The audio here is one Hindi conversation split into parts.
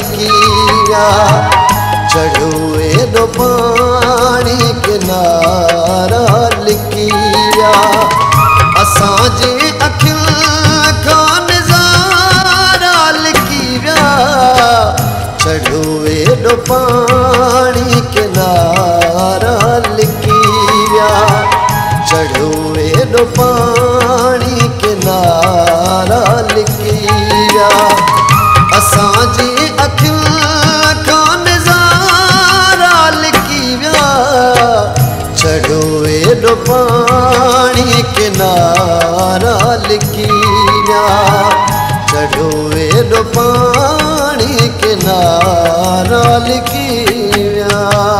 लिकी विया चढ़ो एॾो पाणी किनारा लिकी विया असांजे अखियुनि खां नज़ारा लिकी विया चढ़ो एॾो पाणी किनारा लिकी विया चढ़ो एॾो पाणी किनारा लिकी विया असांजे अखियुनि खां नज़ारा लिकी विया चढ़ो एॾो पाणी किनारा लिकी विया चढ़ो एॾो पाणी किनारा लिकी विया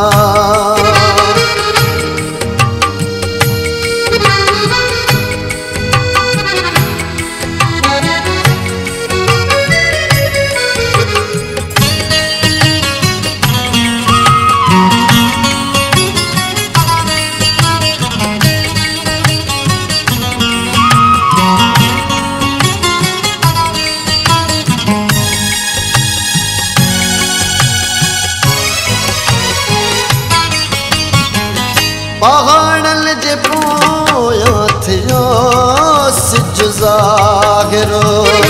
पहाड़न जे पोयां थियो सिज ज़ाहिरो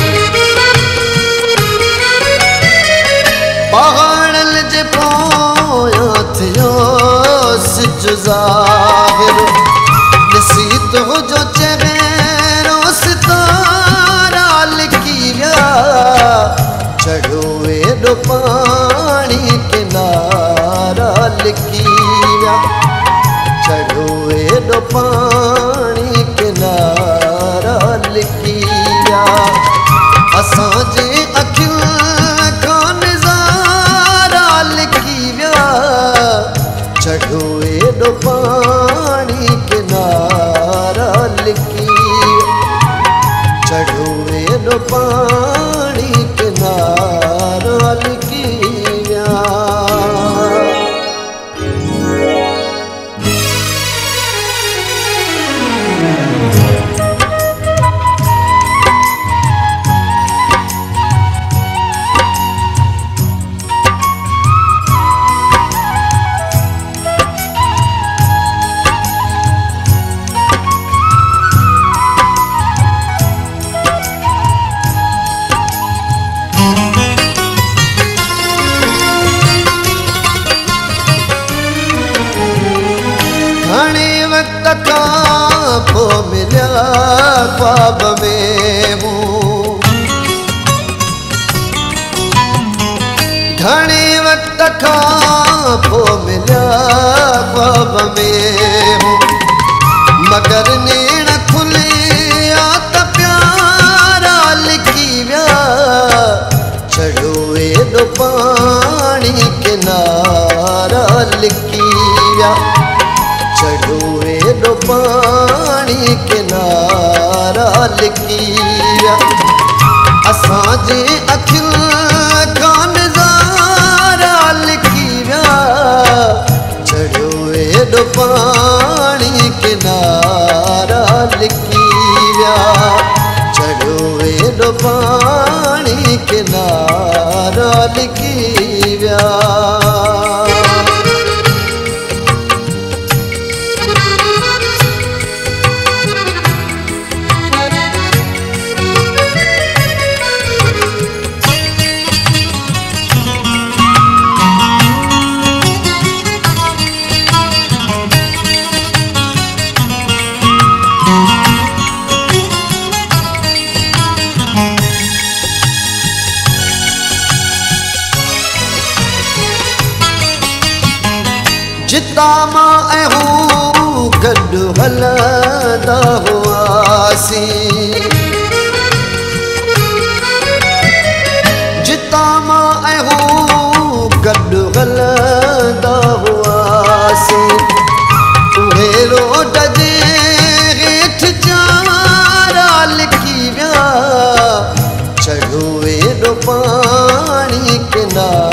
पहाड़न जे पोयां थियो सिज ज़ाहिरो ॾिसी तुंहिंजो चहिरो सितारा लिकी विया चढ़ो एॾो पाणी किनारा लिकी विया चढ़ो एॾो पाणी किनारा लिकी विया असांजे अखियुनि खां नज़ारा लिकी विया चढ़ो एॾो पाणी किनारा लिकी विया चढ़ो एॾो पाणी किनारा लिकी विया मिलिया ख्वाब में हूँ घणे वक्त खां पोइ मिलिया ख्वाब में हूँ मगर नेण खुलिया त प्यारा लिकी विया चढ़ो एॾो पाणी किनारा लिकी विया चढ़ो एॾो पाणी किनारा लिकी विया असांजे अखियुनि खां नज़ारा लिकी विया चढ़ो एॾो पाणी किनारा लिकी विया चढ़ो एॾो पाणी किनारा लिकी विया जिता मां ऐं हू गॾु हलंदा हुआसीं जिता मां ऐं हू गॾु हलंदा हुआसीं उहे रोड जे हेठि चारा लिकी विया चढ़ो एॾो पाणी किनारा